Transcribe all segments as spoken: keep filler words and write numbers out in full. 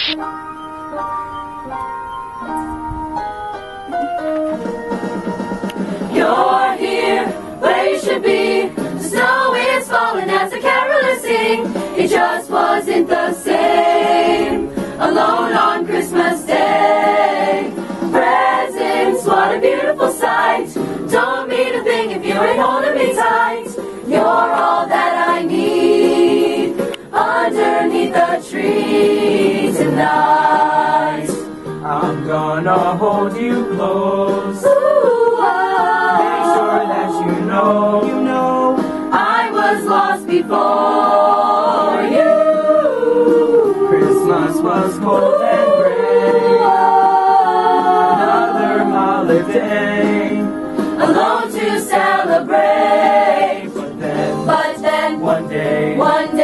You're here where you should be. The snow is falling as the carolers sing. It just wasn't the same alone on Christmas Day. Presents, what a beautiful sight. Don't mean a thing if you ain't holding me tight. You're all that I need underneath the tree tonight. I'm gonna hold you close. Ooh, oh. Make sure that you know, you know, I was lost before you. Christmas was cold and gray. Another holiday Alone to celebrate. But then, But then, one day, one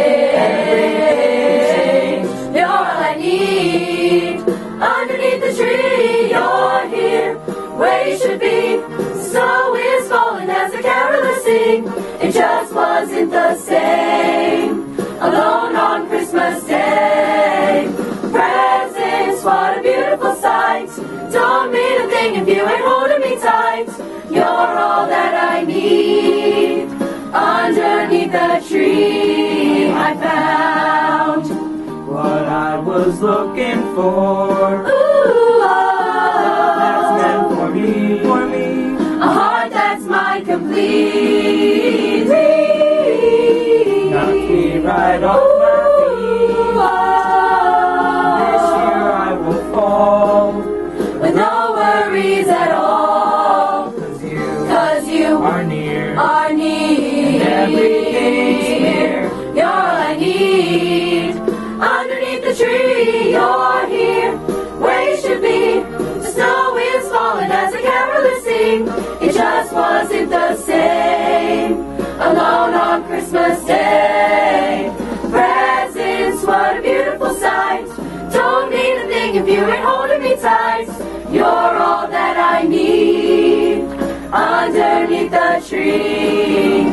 day, you're all I need. Underneath the tree, you're here where you should be. Snow is falling as the carolers sing. It just wasn't the same alone on Christmas Day. Presents, what a beautiful sight. Don't mean a thing if you ain't holding me tight. You're all that I need underneath the tree. I found what I was looking for. Ooh, That's oh, meant for me, for me. a heart that's my complete. Knocked me right off my feet. This year I will fall. With no worries at all, Cause you cause you are near. are near. Everything's here. You're all I need. Underneath the tree, you're here where you should be. The snow is falling as the carolers sing. It just wasn't the same alone on Christmas Day. Presents, what a beautiful sight. Don't mean a thing if you ain't holding me tight. You're all that I need underneath the tree.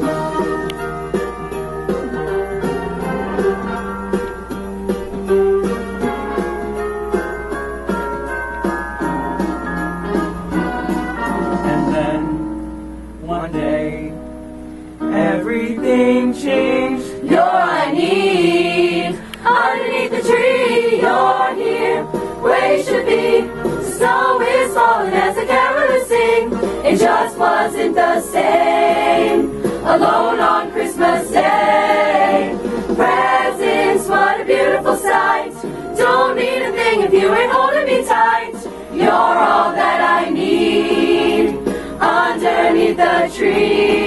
And then, one day, everything changed. You're all I need underneath the tree. You're here where you should be. The snow is falling as the carolers sing. It just wasn't the same alone on Christmas Day. Presents, what a beautiful sight. Don't mean a thing if you ain't holding me tight. You're all that I need underneath the tree.